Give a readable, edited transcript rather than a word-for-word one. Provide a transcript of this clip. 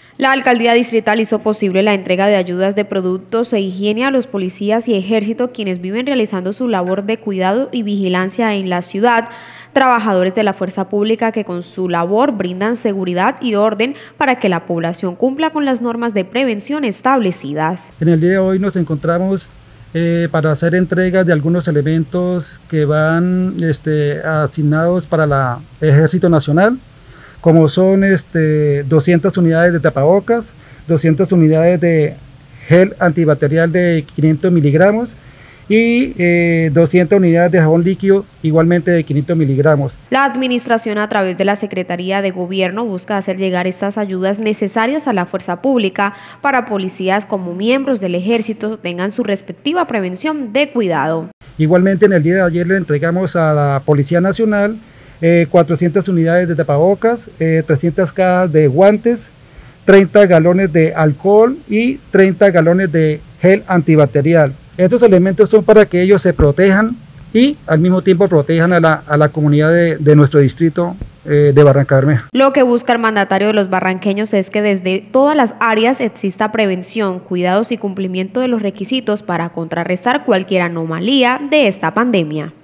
La alcaldía distrital hizo posible la entrega de ayudas de productos e higiene a los policías y ejército quienes viven realizando su labor de cuidado y vigilancia en la ciudad, trabajadores de la fuerza pública que con su labor brindan seguridad y orden para que la población cumpla con las normas de prevención establecidas. En el día de hoy nos encontramos para hacer entregas de algunos elementos que van asignados para el Ejército Nacional, como son 200 unidades de tapabocas, 200 unidades de gel antibacterial de 500 miligramos y 200 unidades de jabón líquido igualmente de 500 miligramos. La administración a través de la Secretaría de Gobierno busca hacer llegar estas ayudas necesarias a la fuerza pública para policías como miembros del ejército tengan su respectiva prevención de cuidado. Igualmente en el día de ayer le entregamos a la Policía Nacional 400 unidades de tapabocas, 300 cajas de guantes, 30 galones de alcohol y 30 galones de gel antibacterial. Estos elementos son para que ellos se protejan y al mismo tiempo protejan a la comunidad de nuestro distrito de Barrancabermeja. Lo que busca el mandatario de los barranqueños es que desde todas las áreas exista prevención, cuidados y cumplimiento de los requisitos para contrarrestar cualquier anomalía de esta pandemia.